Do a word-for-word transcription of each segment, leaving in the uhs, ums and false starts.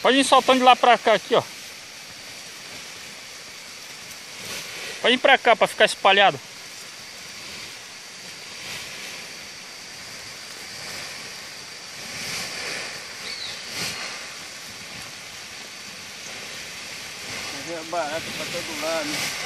Pode ir soltando de lá pra cá aqui, ó. Pode ir pra cá pra ficar espalhado. Mas é barato pra todo lado.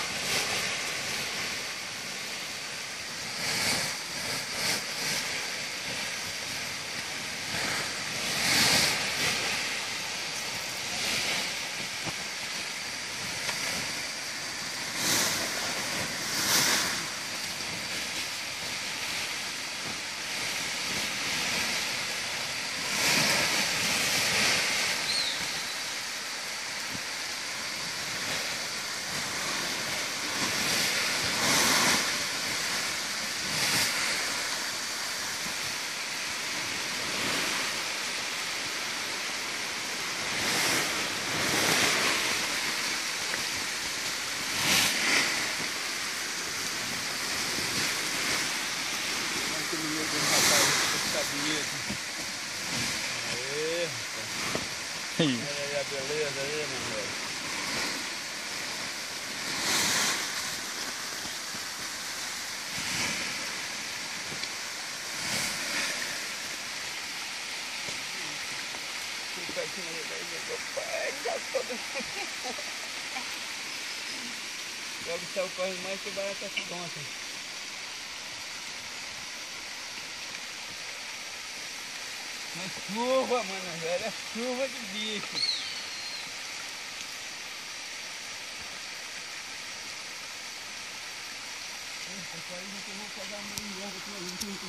Aê, olha aí a beleza aí, meu velho. Fica aqui no meio do pai, todo. Logo o céu corre mais que barata tonta. Mas chuva, mano, velho, é chuva de bicho. Agora a gente vai fazer uma mulher aqui, a gente